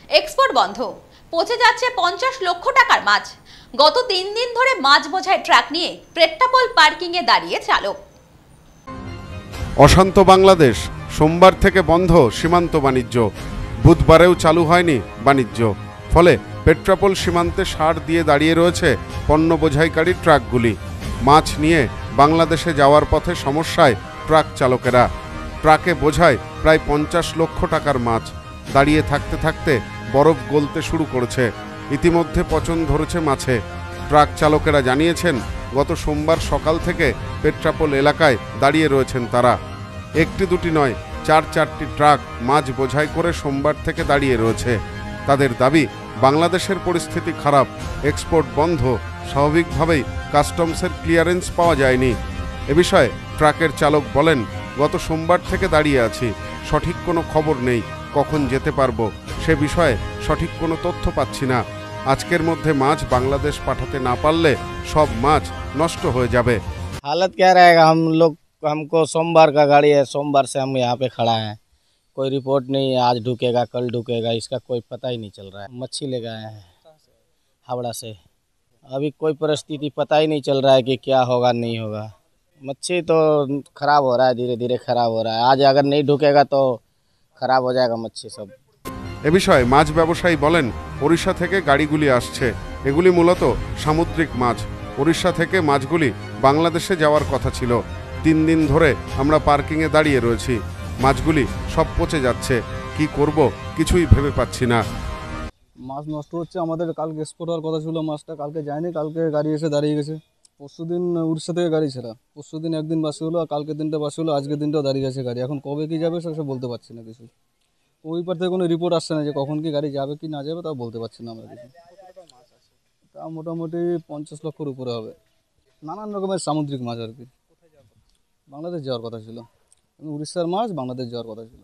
Export বন্ধ, পচে যাচ্ছে 50 লক্ষ টাকার মাছ। গত 3 দিন ধরে মাছ বোঝাই ট্রাক নিয়ে পেট্রাপোল পার্কিং এ দাঁড়িয়ে চালক। অশান্ত বাংলাদেশ, সোমবার থেকে বন্ধ সীমান্ত বাণিজ্য, বুধবারেও চালু হয়নি বাণিজ্য। ফলে পেট্রাপোল সীমান্তে সার দিয়ে দাঁড়িয়ে রয়েছে পণ্য বোঝাইকারী ট্রাকগুলি। মাছ নিয়ে বাংলাদেশে যাওয়ার পথে সমস্যায় ট্রাক চালকেরা। ট্রাকে বোঝায় প্রায় 50 লক্ষ টাকার মাছ। দাঁড়িয়ে থাকতে থাকতে বরফ গলতে শুরু করেছে। ইতিমধ্যে পচন ধরেছে মাছে। ট্রাক চালকেরা জানিয়েছেন, গত সোমবার সকাল থেকে পেট্রাপোল এলাকায় দাঁড়িয়ে রয়েছেন তারা। একটি দুটি নয়, 4-4টি ট্রাক মাছ বোঝাই করে সোমবার থেকে দাঁড়িয়ে রয়েছে। তাদের দাবি, বাংলাদেশের পরিস্থিতি খারাপ, এক্সপোর্ট বন্ধ, স্বাভাবিকভাবেই কাস্টমসের ক্লিয়ারেন্স পাওয়া যায়নি। এ বিষয়ে ট্রাকের চালক বলেন, গত সোমবার থেকে দাঁড়িয়ে আছি, সঠিক কোনো খবর নেই, কখন যেতে পারবো সে বিষয়ে সঠিক কোনো তথ্য পাচ্ছি না। আজকের মধ্যে মাছ বাংলাদেশ পাঠাতে না পারলে সব মাছ নষ্ট হয়ে যাবে। हालत क्या रहेगा, हमको सोमवार का गाड़ी है, सोमवार से हम यहाँ पे खड़ा हैं। कोई रिपोर्ट नहीं है, आज ढुकेगा कल ढुकेगा, इसका कोई पता ही नहीं चल रहा है। मच्छी ले गए हैं हावड़ा से, अभी कोई परिस्थिति पता ही नहीं चल रहा है कि क्या होगा नहीं होगा। मच्छी तो ख़राब हो रहा है, धीरे धीरे ख़राब हो रहा है। आज अगर नहीं ढुकेगा तो ख़राब हो जाएगा मच्छी सब। এ বিষয়ে মাছ ব্যবসায়ী বলেন, ওড়িশা থেকে গাড়িগুলি আসছে, এগুলি মূলত সামুদ্রিক মাছ। ওড়িশা থেকে মাছগুলি বাংলাদেশে যাওয়ার কথা ছিল। 3 দিন ধরে আমরা পার্কিংয়ে দাঁড়িয়ে রয়েছি, মাছগুলি সব পচে যাচ্ছে, কি করব কিছুই ভেবে পাচ্ছি না। মাছ নষ্ট হচ্ছে। আমাদের কালকে এক্সপোর্ট হওয়ার কথা ছিল, মাছটা কালকে যায়নি, কালকে গাড়ি এসে দাঁড়িয়ে গেছে। পরশুদিন উড়িষ্যা থেকে গাড়ি ছিল, পরশুদিন একদিন বাসি হলো, আর কালকের দিনটা বাসি হলো, আজকের দিনটাও দাঁড়িয়ে গেছে গাড়ি। এখন কবে কি যাবে সেসব বলতে পারছি না কিছু। ওই পার থেকে কোনো রিপোর্ট আসছে না যে কখন কি গাড়ি যাবে কি না যাবে, তাও বলতে পারছি না আমরা কিছু। তা মোটামুটি 50 লক্ষর উপরে হবে। নানান রকমের সামুদ্রিক মাছ আর কি। বাংলাদেশ যাওয়ার কথা ছিল, উড়িষ্যার মাছ বাংলাদেশ যাওয়ার কথা ছিল।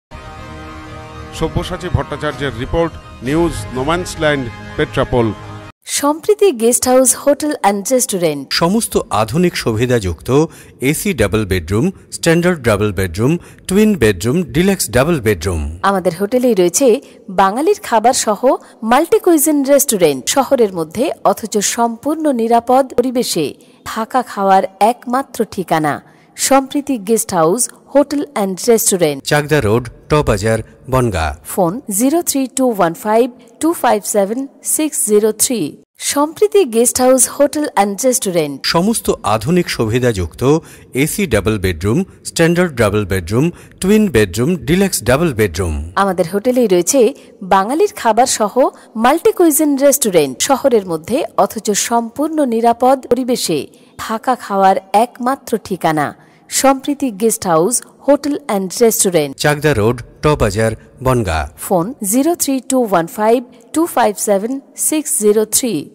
সব্যসাচী ভট্টাচার্যের report, news no man's land, Petrapole. Sampriti guest house, hotel and restaurant. সমস্ত আধুনিক সুবিধাযুক্ত AC double bedroom, standard double bedroom, twin bedroom, deluxe double bedroom. আমাদের হোটেলেই রয়েছে বাঙালির খাবার সহ মাল্টি কুইজিন রেস্টুরেন্ট। শহরের মধ্যে অথচ সম্পূর্ণ নিরাপদ পরিবেশে থাকা খাওয়ার একমাত্র ঠিকানা Sampriti guest house, hotel and restaurant, Chakdah road, টবাজার, Bongaon. Phone 03215257603। Sampriti guest house, hotel and restaurant. সমস্ত আধুনিক সুবিধাযুক্ত AC double bedroom, standard double bedroom, twin bedroom, deluxe double bedroom. আমাদের হোটেলেই রয়েছে বাঙালির খাবার সহ মাল্টি কুইজিন রেস্টুরেন্ট। শহরের মধ্যে অথচ সম্পূর্ণ নিরাপদ পরিবেশে থাকা খাওয়ার একমাত্র ঠিকানা Sampriti guest house, hotel and restaurant, Chakdah road, টবাজার, বনগাঁ। ফোন 03215257603।